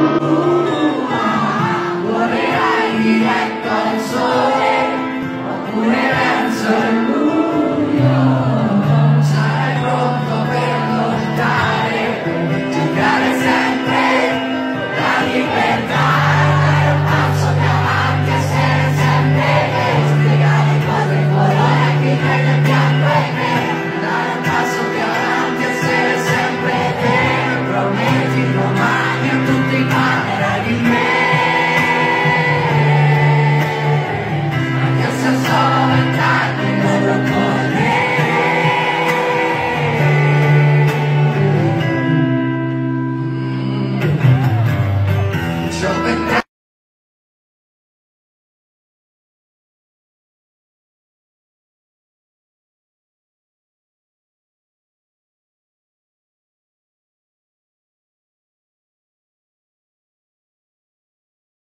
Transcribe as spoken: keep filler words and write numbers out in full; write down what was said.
Volerai diretto al sole oppure verso il buio. Sarai pronto per lottare, per giocare sempre la libertà. Dare un passo più avanti, essere sempre veri, spiegare cose in colore a chi crede bianco e nero. Dare un passo più avanti, essere sempre veri. Prometti domani a tutti parlerai di me. Solo vent'anni non lo correrei.